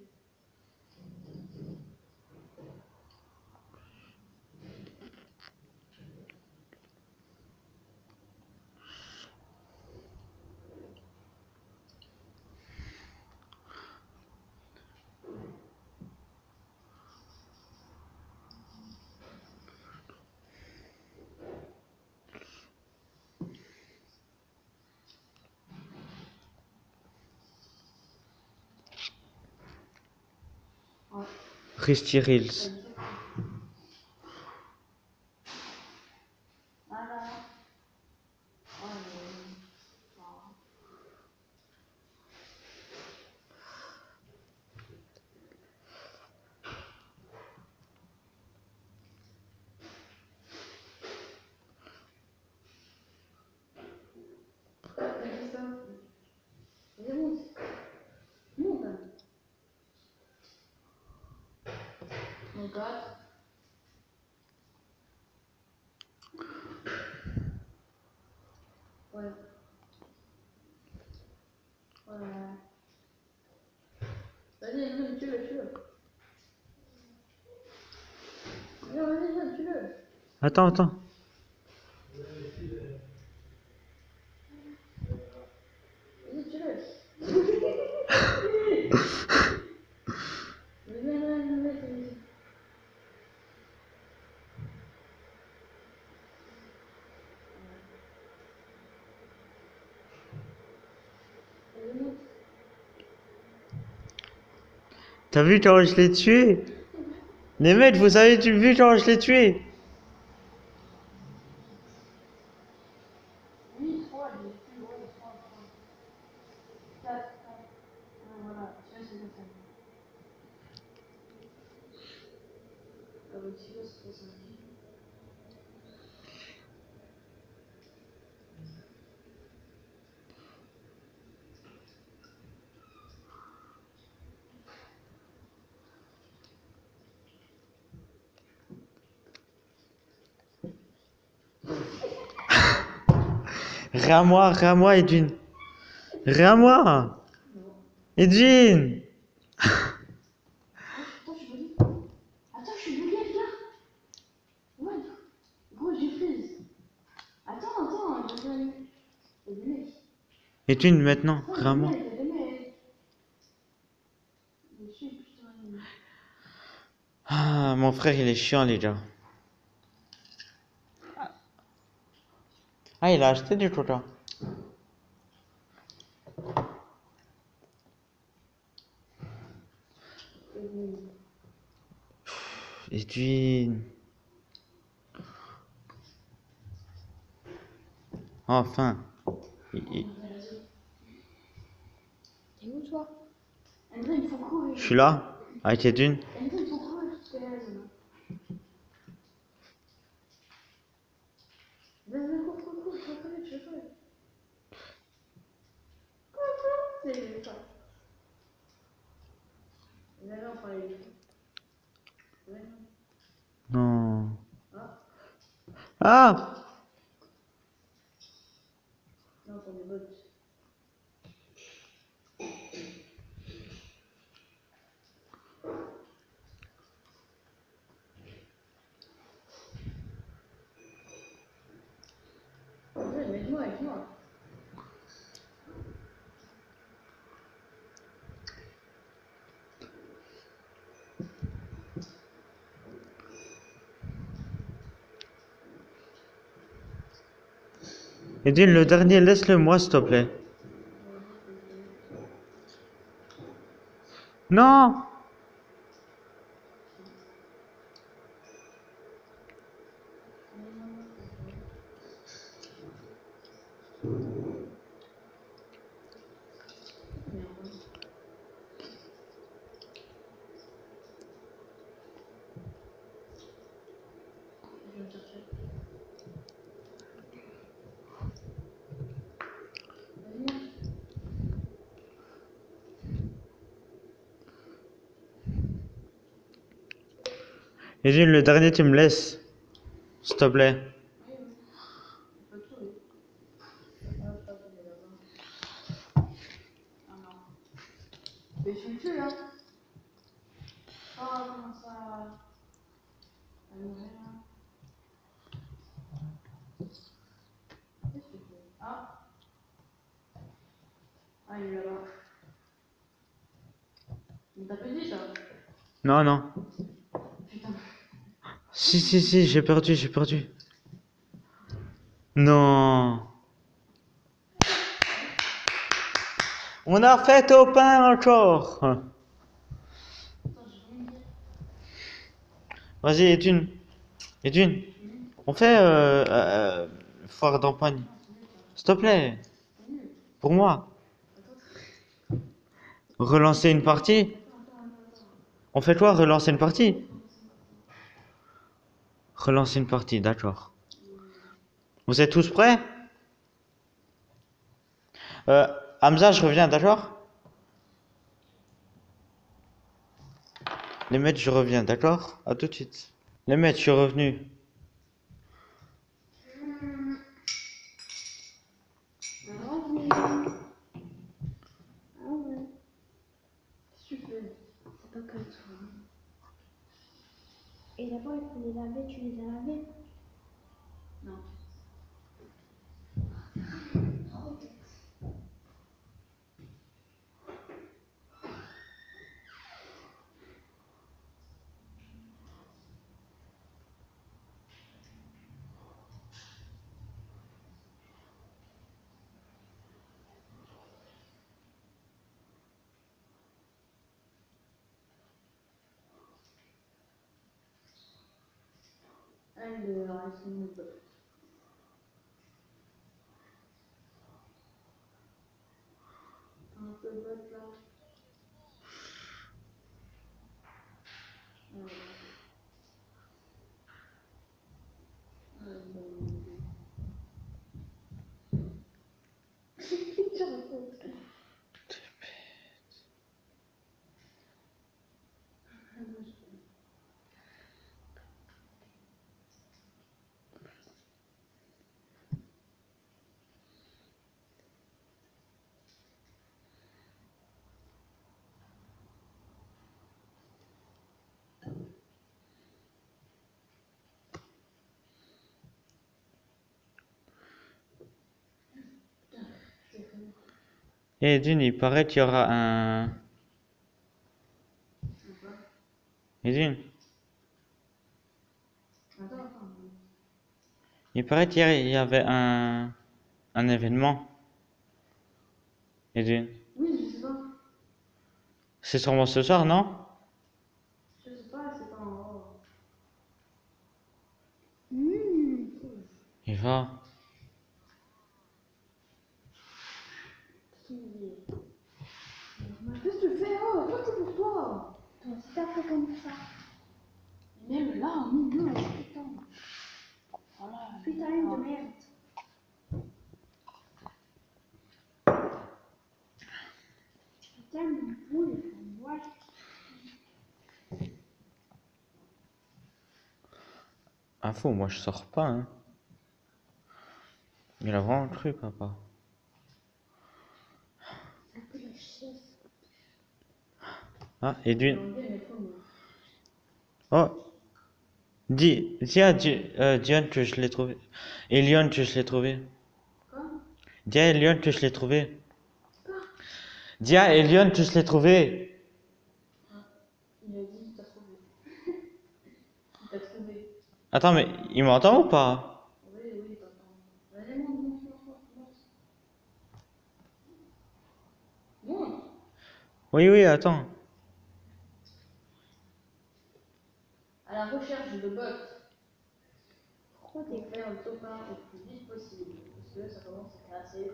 S2: Ouais.
S1: Rusty Reels.
S2: Voilà. Ouais, mais... non. Vas-y, ça. Vas-y, monte. Monte. Mon quatre. Ouais. Ouais. Vas-y, Edwin, tue-le, tue-le. Non, vas-y, Edwin, tue-le.
S1: Attends, attends.
S2: Vas-y, tue-le. Mais viens, viens, viens, viens, viens. Vas-y, monte.
S1: T'as vu comment je l'ai tué? Les mecs, vous avez vu comment je l'ai tué?
S2: huit, trois, j'ai plus, ouais, trois, trois. quatre, quatre. Ah, voilà, tu vois, c'est comme ça. Ah, bah, tu vois, c'est trop ça.
S1: Rien à moi, rien à moi, Edwin. Rien à moi.
S2: Non.
S1: Edwin.
S2: Attends, je suis bugué. Attends, je suis bugué, regarde. Ouais, gros, j'ai freeze. Attends, attends, il y a des mecs. Il y a des mecs.
S1: Edwin, maintenant,
S2: Attends, il y
S1: rien
S2: a
S1: à
S2: des
S1: moi.
S2: mecs, il y a des mecs. Je suis, putain.
S1: Ah, mon frère, il est chiant, les gars. Ah, il a acheté du coca. Edwin. Enfin. Il- il-
S2: T'es où, toi? André, il faut courir.
S1: Je suis là, avec Edwin.
S2: André, il faut courir, parce que là, là. Vas-y, cours, cours, cours, je vais courir, je vais courir. Cours, cours. C'est ça. Viens, on prend les livres. Viens.
S1: Non.
S2: Ah,
S1: Ah!
S2: non, pour des bottes. André, mets-moi avec moi.
S1: Edwin, le dernier, laisse-le moi, s'il te plaît. Non! Edwin, le dernier, tu me laisses. S'il te plaît.
S2: Oui, oui. On peut trouver. Ah, je passe de là-bas. Ah non. Mais je suis plus là. Oh, comment ça. À l'ouvrir là. Qu'est-ce que tu fais? Ah. Ah, il est là-bas. Mais t'as perdu ça?
S1: Non, non.
S2: Putain.
S1: Si, si, si, j'ai perdu, j'ai perdu. Non. On a fait au pain encore.
S2: Attends, je vais me dire.
S1: Vas-y, Edwin. Edwin, on fait euh, euh, foire d'empagne. S'il te plaît,
S2: C'est nul.
S1: pour moi.
S2: Attends,
S1: Relancer une partie.
S2: attends, attends, attends.
S1: On fait quoi? Relancer une partie? Relancer une partie, d'accord. Vous êtes tous prêts? euh, Hamza, je reviens, d'accord? Les maîtres, je reviens, d'accord? À tout de suite. Les maîtres, je suis revenu.
S2: Ah oui. Ah oui. Qu'est-ce que tu fais?
S4: C'est pas comme ça. Et d'abord, il faut les laver, tu les as lavés?
S2: Non. Alors, est-ce qu'on me peut? Un peu de botte là. Euh, euh, bon.
S4: Je raconte.
S1: Et Edwin, il paraît qu'il y aura un... Edwin,
S2: Attends, attends.
S1: il paraît qu'hier, il y avait un... un événement. Edwin.
S2: Oui, je sais pas.
S1: C'est sûrement ce soir, non?
S2: Je sais pas, c'est pas en haut.
S4: Mmh.
S1: Il va.
S2: Mais qu'est-ce que tu fais? Oh, toi, c'est pour toi.
S4: Toi aussi, t'as fait comme ça.
S2: Même là, non, non, putain. Voilà.
S4: Putain, une de merde. Putain, une boule, ouais.
S1: Info, moi je sors pas, hein. Il a vraiment cru, papa.
S4: Un peu la chaise.
S1: Ah, Edwin.
S2: J'ai enlevé mes pommes.
S1: Oh. Dis, dis à Di- euh, Diane que je l'ai trouvé. Et Lyon que je l'ai trouvé.
S2: Quoi?
S1: Dis à Lyon que je l'ai trouvé. Dis à Elion que je l'ai trouvé.
S2: Il a dit qu'il t'a trouvé. Il t'a trouvé.
S1: Attends, mais il m'entend ou pas?
S2: Oui, oui, il t'entend. Vas-y, monte, monte, monte, monte, monte. Monte.
S1: Oui, oui, attends.
S2: À la recherche de bottes.
S4: Pourquoi
S2: Pour
S4: t'es
S2: faire le top un au plus vite possible. Parce que ça commence à casser.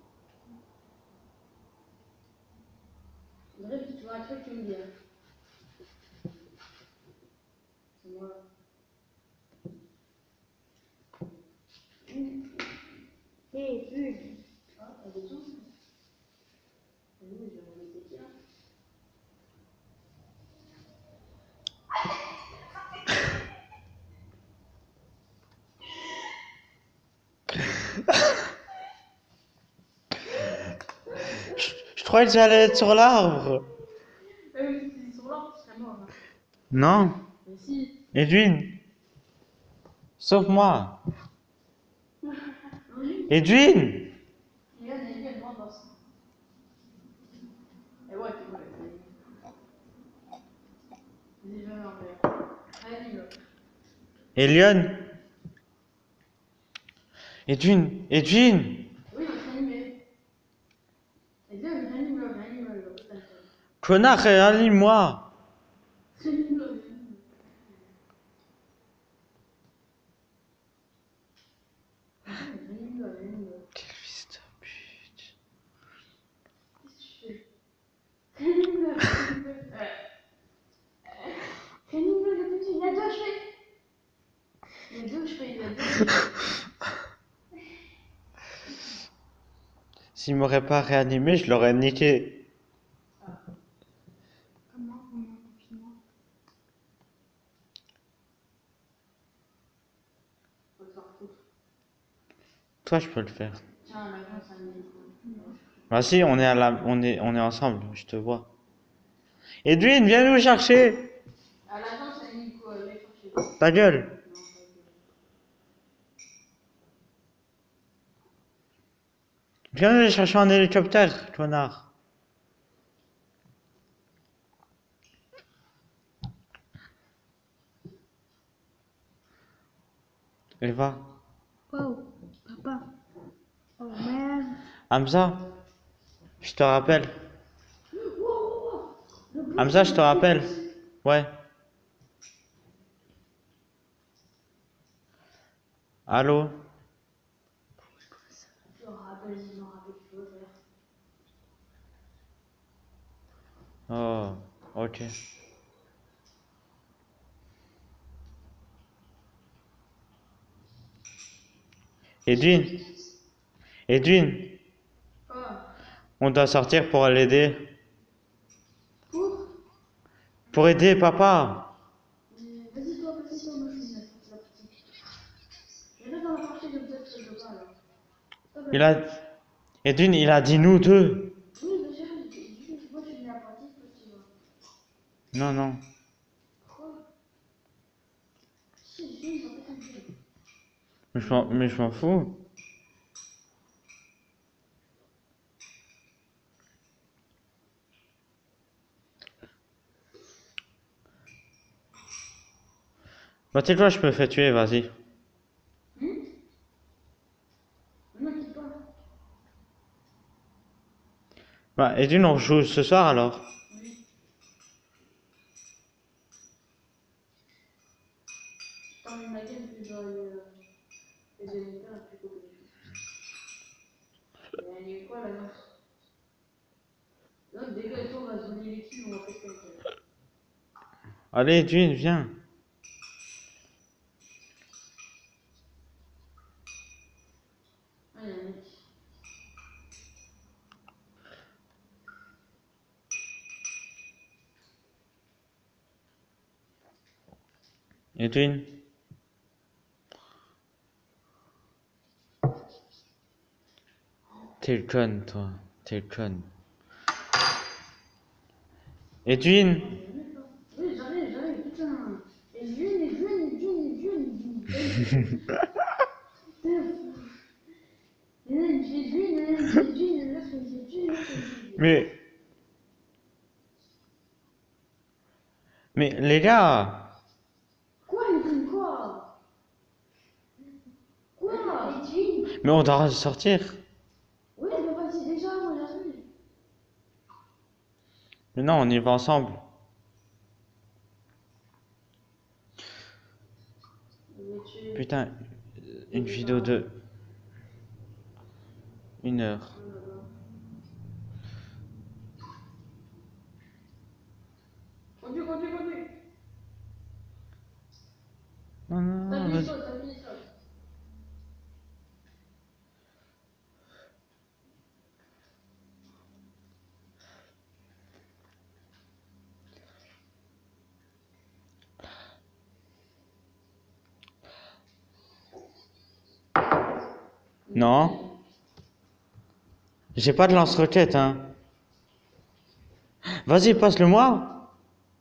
S2: Bref, si tu vois un truc, tu me dis. hein. C'est moi.
S4: Hé, bulle.
S2: Ah, t'as des choses? Oui, je vais m'en laisser tiens.
S1: croyais que j'allais être sur l'arbre.
S2: Euh, oui, si c'est sur l'arbre, tu serais mort. Hein.
S1: Non.
S2: Mais si.
S1: Edwin. Sauve-moi.
S2: Oui.
S1: Edwin.
S2: Il y a des liens dans dans ça. Et ouais, tu vois, les liens en vert. Allez, là.
S1: Elion. Edwin. Edwin.
S2: Oui, il est animé. Et bien, il est animé, il est animé, il est
S1: Connard, réanime-moi.
S2: C'est animé.
S1: Quel fils de pute.
S2: Il y a deux cheveux. Il y a deux cheveux, il y a deux cheveux.
S1: S'il m'aurait pas réanimé, je l'aurais niqué.
S4: Comment on a un confinement?
S2: Faut le faire foutre.
S1: Toi, je peux le faire.
S2: Tiens, maintenant, ça me dit.
S1: Bah si, on est à la, on est, on est ensemble. Je te vois. Edwin, viens nous chercher.
S2: À l'agence, elle dit quoi? Elle est chercher.
S1: Ta gueule. Viens nous chercher en hélicoptère, connard. Eva.
S4: Oh, papa. Oh merde.
S1: Hamza. Je te rappelle. Hamza, je te rappelle. Ouais. Allô.
S2: Je me rappelle, je me rappelle, je peux faire.
S1: Oh, ok. Edwin. Edwin.
S2: Quoi?
S1: On doit sortir pour l'aider.
S2: Pour?
S1: Pour aider papa.
S2: Mais vas-y, toi, vas-y, toi, moi je suis la petite. Je vais dans la partie de peut-être ce copain là. Toi,
S1: Il a... Edwin, il a dit nous deux.
S2: oui, mais j'ai rien dit. Moi je suis la partie petit.
S1: Non, non.
S2: Quoi? Si, je suis une partie.
S1: Mais je m'en, mais je m'en fous. Bah, tu sais quoi, je me fais tuer, vas-y.
S2: Hum? Non, dis pas.
S1: Bah, Edwin, on joue ce soir alors.
S2: Oui. T'as envie de ma gueule, puis genre, les élémentaires, et puis quoi que je elle est quoi la noce? Donc, dégage, on va se donner les kills, on va faire quelqu'un.
S1: Allez, Edwin, viens.
S2: Ah, il y a un mec.
S1: Edwin. T'es le con, toi. T'es le con. Edwin.
S2: Oui, j'arrive, j'arrive, putain. Et June, et June, et June, et June, et June. Putain. Et là, il fait June, et là, il fait June, et là, il fait June, et là, il fait June.
S1: Mais... Mais les gars.
S2: Quoi, il dit quoi? Quoi?
S4: Et June.
S1: Mais on doit sortir.
S2: Oui, mais vas-y, déjà, moi, j'arrive.
S1: Mais non, on y va ensemble.
S2: Mais tu...
S1: Putain, une vidéo de... Une heure.
S2: Conduis, conduis, conduis.
S1: Non, non,
S2: T'as
S1: non,
S2: mis
S1: vas-y.
S2: ça, t'as mis ça.
S1: Non. J'ai pas de lance-roquette, hein. Vas-y, passe-le-moi.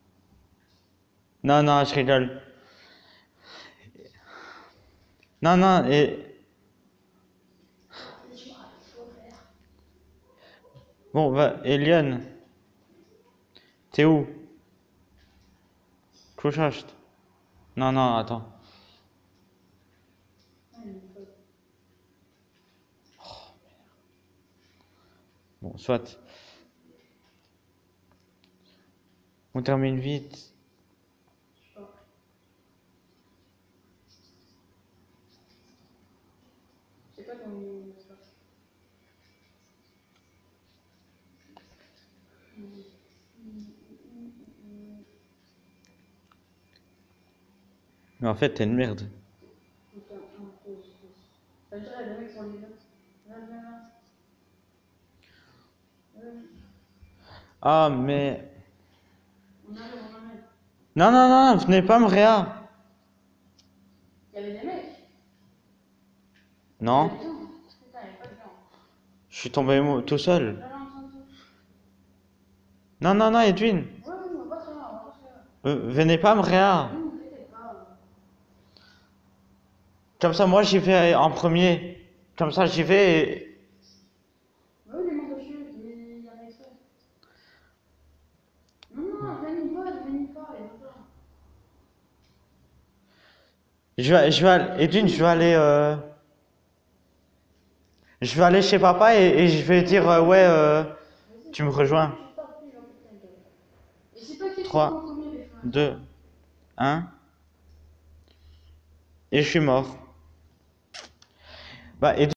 S1: Non, non, je rigole. Non, non, et... Bon, va, Eliane, t'es où? Couchaste. Non, non, attends. Bon, soit. On termine vite.
S2: C'est quoi ton mot de passe?
S1: Mais en fait, t'es une merde.
S2: Ok, un, deux, trois. Ça veut dire les mecs sur les autres. Viens, viens, viens. Viens.
S1: Ah, mais...
S2: On arrive, on arrive.
S1: Non, non, non, venez pas me réa.
S2: Il y avait des mecs.
S1: Non,
S2: Il y avait des gens. Putain, il n'y avait pas de gens.
S1: je suis tombé mo- tout seul.
S2: Non, non, non, non.
S1: Non, non, non, Edwin.
S2: Ouais, ouais, on va pas très loin, on va pas très loin.
S1: Euh, venez pas me réa.
S2: Non, t'inquiète pas.
S1: Comme ça, moi, j'y vais en premier. Comme ça, j'y vais et...
S2: Bah oui, les mains dessus, il y a rien fait. Non, non, venez pas, venez pas, il y a pas.
S1: Je vais, je vais aller... Edwin, je vais aller... euh, Je vais aller chez papa et, et je vais dire, euh, ouais, euh, tu me rejoins.
S2: Je suis pas plus, j'en fais plein de- Et c'est pas qui
S1: Trois.
S2: prend combien les fins.
S1: deux, un. Et je suis mort. Bah, Edwin,